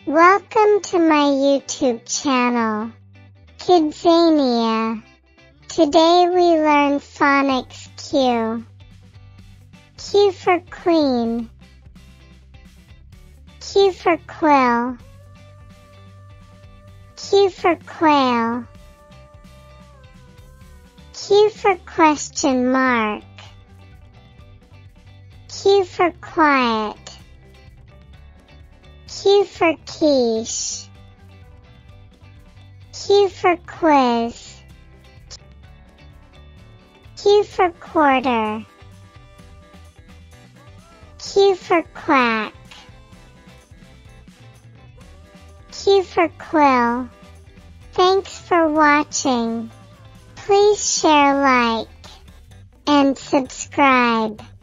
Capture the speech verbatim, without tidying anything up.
Welcome to my YouTube channel, Kidzania. Today we learn phonics Q. Q for queen. Q for quill. Q for quail. Q for question mark. Q for quiet. Q for quiche. Q for quiz. Q for quarter. Q for quack. Q for quill. Thanks for watching. Please share, like, and subscribe.